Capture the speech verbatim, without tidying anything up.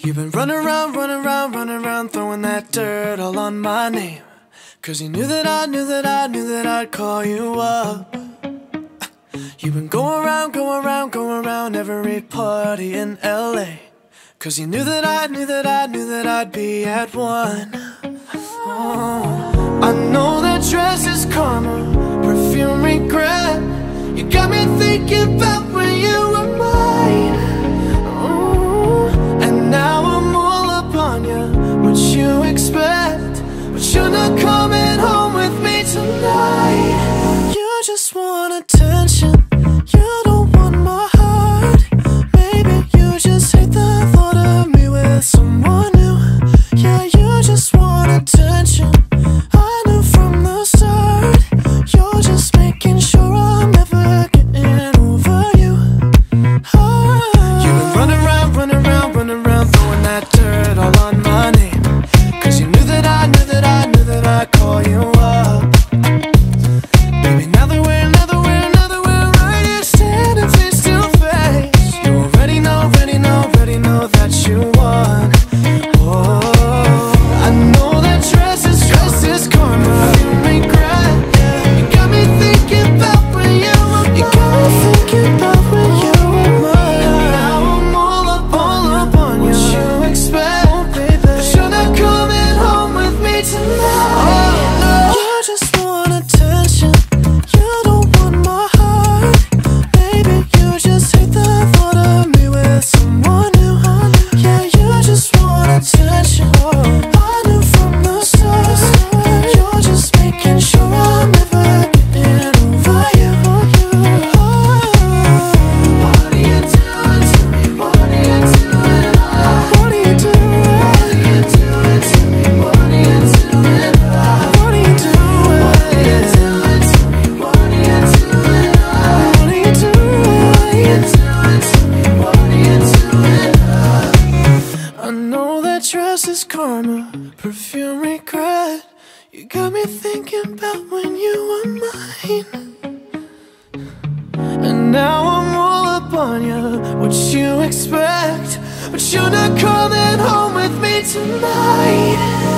You've been running around, running around, running around, throwing that dirt all on my name. Cause you knew that I knew that I knew that I'd call you up. You've been going around, going around, going around every party in L A. Cause you knew that I knew that I knew that I'd be at one. Oh, I know that dress is karma, perfume regret. You got me thinking about when you were mine. Oh, and now I'm all up on you. What you expect? But you're not coming home with me tonight. You just want attention. You don't want my heart. Maybe you just hate the thought of me with someone new. Yeah, you just want attention. I knew from the start. You're just making sure I'm never getting over you. Oh. You've been running around, running around, running around, throwing that dirt all on my name. Cause you knew that I knew that I knew that I'd call you up. Baby, now that we're, now that we're, now that we're right here standing face to face, you already know, already know, already know that you won. Oh, I know that dress is, dress is karma, you regret. You got me thinking about when you were mine. You got me thinking about when you were mine. Now I'm all up, all up on you. What you expect? Oh, baby, but you're not coming home with me tonight. Oh, no. You just want attention. You don't want my heart. Maybe you just hate the thought of me with someone new. Yeah, you just want attention. I knew from the start. You're just making sure I'm never getting over you. Oh. What are you doing to me? What are you doing? What are you doing? What are you doing to me? What are you doing? What are you doing? What are you doing to me? What are you doing? What are you doing? What are you doing to me? What are you doing? I know that dress is karma, perfume regret. You got me thinking about when you were mine. And now I'm all up on you. What you expect? But you're not coming home with me tonight.